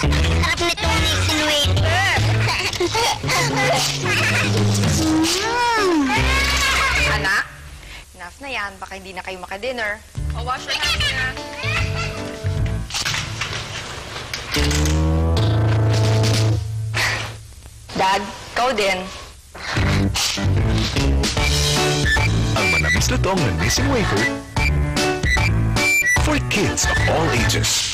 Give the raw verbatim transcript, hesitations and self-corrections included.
Sarap nitong mixing wafer. Anak, enough na yan. Baka hindi na kayo makadinner. O, wash your hands na. Dad, ikaw din. Ang manamis na tong na missing wafer for kids of all ages.